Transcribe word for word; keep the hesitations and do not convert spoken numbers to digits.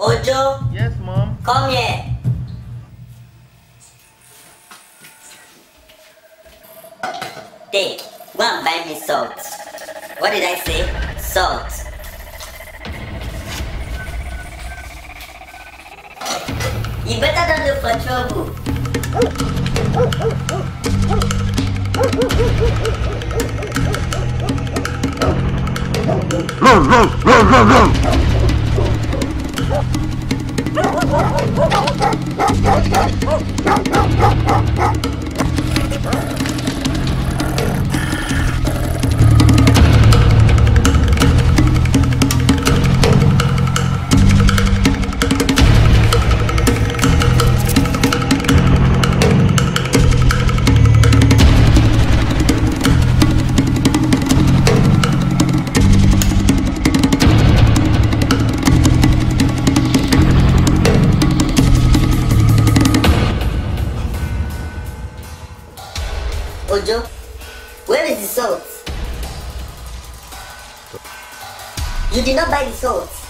Ojo? Yes, Mom. Come here. Take, go and buy me salt. What did I say? Salt. You better don't look for trouble. Ojo, where is the salt? You did not buy the salt.